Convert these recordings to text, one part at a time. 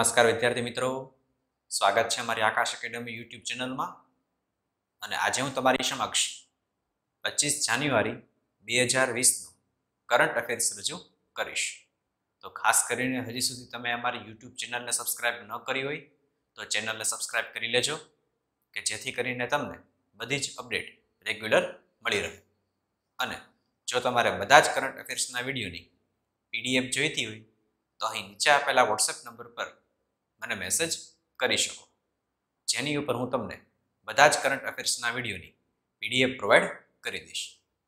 નમસ્કાર વિદ્યાર્થી મિત્રો, સ્વાગત છે અમારી આકાશ એકેડમી યુટ્યુબ ચેનલમાં. અને આજે હું તમારી સમક્ષ 25 જાન્યુઆરી 2020નું કરંટ અફેર્સ રજૂ કરીશ. તો ખાસ કરીને હજી સુધી તમે અમારી યુટ્યુબ ચેનલને સબસ્ક્રાઇબ ન કરી હોય તો ચેનલને સબસ્ક્રાઇબ કરી લેજો, કે જેથી કરીને તમને બધી જ અપડેટ રેગ્યુલર મળી રહે. અને જો તમારે બધા જ કરંટ અફેર્સના વિડીયોની PDF જોઈતી હોય તો અહીં નીચે આપેલા વોટ્સએપ નંબર પર મને મેસેજ કરી શકો, જેની ઉપર હું તમને બધા જ કરંટ અફેર્સના વિડીયોની PDF પ્રોવાઈડ કરી દઈશ.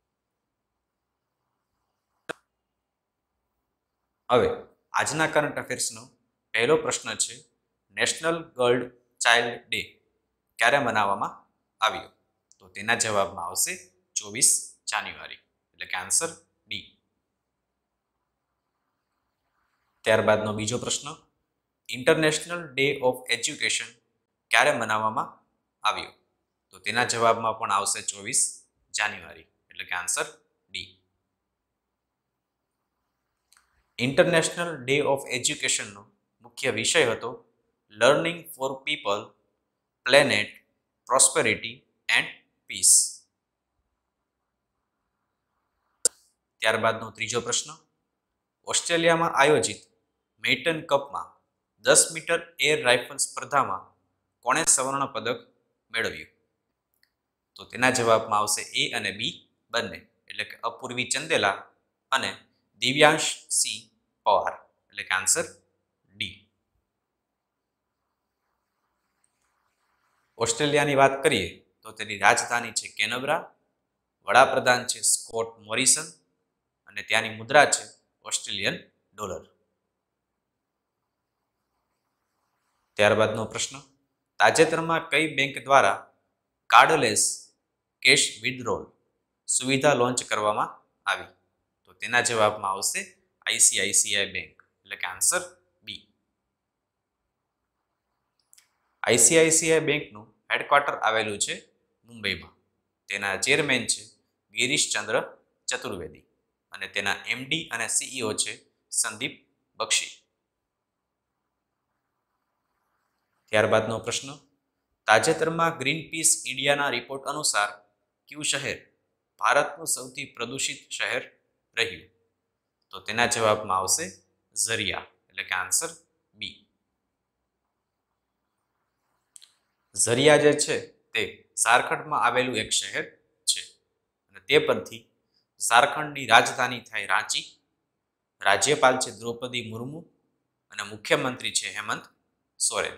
હવે આજના કરંટ અફેર્સનો પહેલો પ્રશ્ન છે, નેશનલ ગર્લ ચાઇલ્ડ ડે ક્યારે મનાવવામાં આવ્યો? તો તેના જવાબમાં આવશે 24 જાન્યુઆરી, એટલે કે આન્સર ડી. ત્યારબાદનો બીજો પ્રશ્ન, ઇન્ટરનેશનલ ડે ઓફ એજ્યુકેશન ક્યારે મનાવવામાં આવ્યો? તો તેના જવાબમાં પણ આવશે 24 જાન્યુઆરી, એટલે કે answer D. International day of એજ્યુકેશનનો મુખ્ય વિષય હતો learning for people, planet, prosperity and peace. ત્યારબાદનો ત્રીજો પ્રશ્ન, ઓસ્ટ્રેલિયામાં આયોજિત મેઇટન કપમાં 10 મીટર એર રાઇફલ સ્પર્ધામાં કોણે સ્વર્ણ પદક મેળવ્યું? તો તેના જવાબમાં આવશે એ અને બી બંને, એટલે કે અપૂર્વી ચંદેલા અને દિવ્યાંશ સિંહ પવાર, એટલે કે આન્સર ડી. ઓસ્ટ્રેલિયાની વાત કરીએ તો તેની રાજધાની છે કેનબરા, વડાપ્રધાન છે સ્કોટ મોરિસન અને ત્યાંની મુદ્રા છે ઓસ્ટ્રેલિયન ડોલર. ત્યારબાદનો પ્રશ્ન, તાજેતરમાં કઈ બેંક દ્વારા કાર્ડલેસ કેશ વિથડ્રોલ સુવિધા લોન્ચ કરવામાં આવી? તો તેના જવાબમાં આવશે ICICI બેંક, એટલે કે આન્સર બી. ICICI બેંકનું હેડક્વાર્ટર આવેલું છે મુંબઈમાં. તેના ચેરમેન છે ગિરીશચંદ્ર ચતુર્વેદી અને તેના MD અને CEO છે સંદીપ બક્ષી. ત્યારબાદનો પ્રશ્ન, તાજેતરમાં ગ્રીન પીસ ઇન્ડિયાના રિપોર્ટ અનુસાર કયું શહેર ભારતનું સૌથી પ્રદૂષિત શહેર રહ્યું? તો તેના જવાબમાં આવશે ઝરિયા, એટલે કે આન્સર બી. ઝરિયા જે છે તે ઝારખંડમાં આવેલું એક શહેર છે અને તે પરથી ઝારખંડની રાજધાની થાય રાંચી, રાજ્યપાલ છે દ્રૌપદી મુર્મુ અને મુખ્યમંત્રી છે હેમંત સોરેન.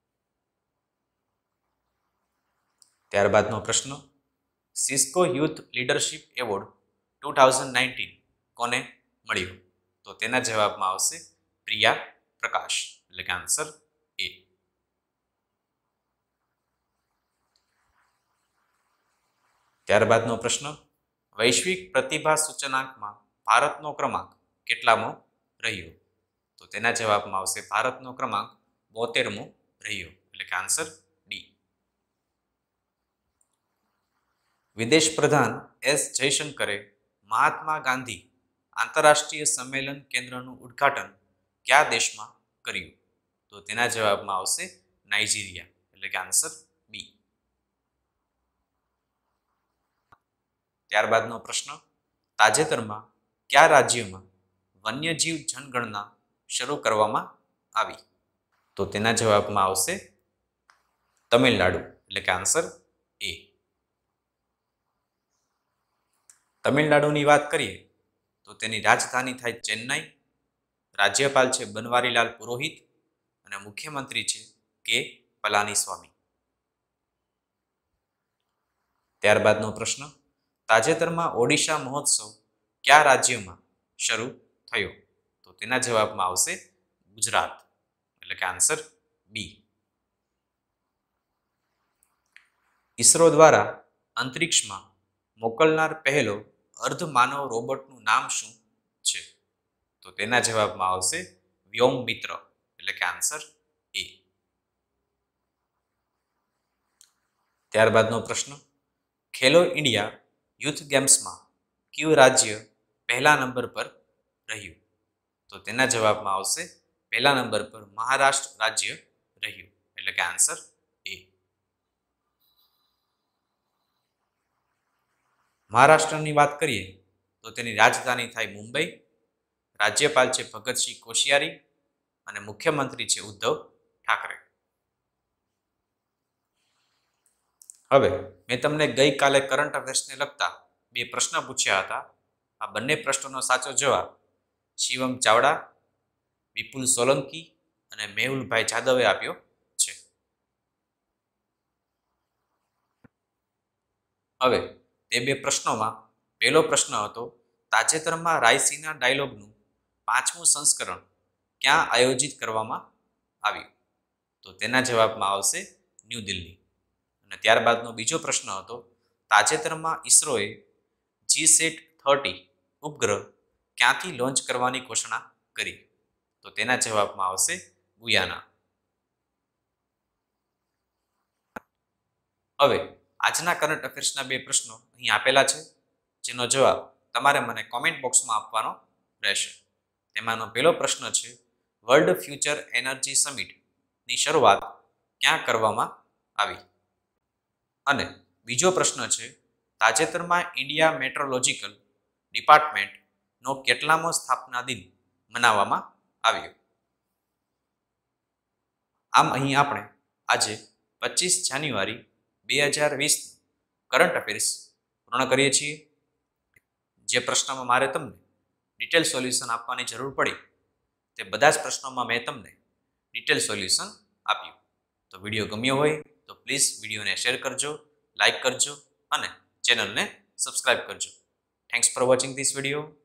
ત્યારબાદનો પ્રશ્ન, સિસ્કો યુથ લીડરશિપ એવોર્ડ 2019 કોને મળ્યો? તો તેના જવાબમાં આવશે પ્રિયા પ્રકાશ, એટલે કે આન્સર એ. ત્યારબાદનો પ્રશ્ન, વૈશ્વિક પ્રતિભા સૂચનાંકમાં ભારતનો ક્રમાંક કેટલામો રહ્યો? તો તેના જવાબમાં આવશે ભારતનો ક્રમાંક 72મો રહ્યો, એટલે કે આન્સર ડી. વિદેશ પ્રધાન S જયશંકરે મહાત્મા ગાંધી આંતરરાષ્ટ્રીય સંમેલન કેન્દ્રનું ઉદ્ઘાટન કયા દેશમાં કર્યું? તો તેના જવાબમાં આવશે નાઇજીરિયા, એટલે કે આન્સર બી. ત્યારબાદનો પ્રશ્ન, તાજેતરમાં કયા રાજ્યમાં વન્યજીવ જનગણના શરૂ કરવામાં આવી? તો તેના જવાબમાં આવશે તમિલનાડુ, એટલે કે આન્સર એ. તમિલનાડુની વાત કરીએ તો તેની રાજધાની થાય ચેન્નાઈ, રાજ્યપાલ છે બનવારીલાલ પુરોહિત અને મુખ્યમંત્રી છે કે પલાનીસ્વામી. ત્યારબાદનો પ્રશ્ન, તાજેતરમાં ઓડિશા મહોત્સવ કયા રાજ્યમાં શરૂ થયો? તો તેના જવાબમાં આવશે ગુજરાત, એટલે કે આન્સર બી. ઈસરો દ્વારા અંતરિક્ષમાં મોકલનાર પહેલો અર્ધ માનવ રોબોટનું નામ શું છે? તો તેના જવાબમાં આવશે વ્યોમ મિત્ર, એટલે કે આન્સર એ. ત્યારબાદનો પ્રશ્ન, ખેલો ઇન્ડિયા યુથ ગેમ્સમાં કયું રાજ્ય પહેલા નંબર પર રહ્યું? તો તેના જવાબમાં આવશે પહેલા નંબર પર મહારાષ્ટ્ર રાજ્ય રહ્યું, એટલે કે આન્સર એ. મહારાષ્ટ્રની વાત કરીએ તો તેની રાજધાની થાય મુંબઈ, રાજ્યપાલ છે ભગતસિંહ કોશિયારી અને મુખ્યમંત્રી છે ઉદ્ધવ ઠાકરે. હવે મેં તમને ગઈકાલે કરંટ અફેર્સને લગતા 2 પ્રશ્ન પૂછ્યા હતા. આ બંને પ્રશ્નોનો સાચો જવાબ શિવમ ચાવડા, વિપુલ સોલંકી અને મેહુલભાઈ જાદવે આપ્યો છે. હવે તે 2 પ્રશ્નોમાં પહેલો પ્રશ્ન હતો તાજેતરમાં રાયસીના ડાયલોગનું 5મું સંસ્કરણ ક્યાં આયોજિત કરવામાં આવ્યું? તો તેના જવાબમાં આવશે ન્યૂ દિલ્હી. અને ત્યારબાદનો બીજો પ્રશ્ન હતો તાજેતરમાં ઈસરોએ GSAT-30 ઉપગ્રહ ક્યાંથી લોન્ચ કરવાની ઘોષણા કરી? તો તેના જવાબમાં આવશે ગુયાના. હવે આજના કરંટ અફેર્સના 2 પ્રશ્નો અહીં આપેલા છે, જેનો જવાબ તમારે મને કોમેન્ટ બોક્સમાં આપવાનો રહેશે. તેમાંનો પહેલો પ્રશ્ન છે વર્લ્ડ ફ્યુચર એનર્જી સમિટની શરૂઆત ક્યાં કરવામાં આવી? અને બીજો પ્રશ્ન છે તાજેતરમાં ઇન્ડિયા મેટ્રોલોજીકલ ડિપાર્ટમેન્ટનો કેટલામો સ્થાપના દિન મનાવવામાં આવ્યો? આમ અહીં આપણે આજે 25 જાન્યુઆરી 2020 કરંટ અફેર્સ પૂર્ણ કરીએ છીએ. જે પ્રશ્નમાં મારે તમને ડિટેલ સોલ્યુશન આપવાની જરૂર પડી તે બધા જ પ્રશ્નોમાં મેં તમને ડિટેલ સોલ્યુશન આપ્યું. તો વિડીયો ગમ્યો હોય તો પ્લીઝ વિડીયોને શેર કરજો, લાઇક કરજો અને ચેનલને સબસ્ક્રાઇબ કરજો. Thanks for watching this video.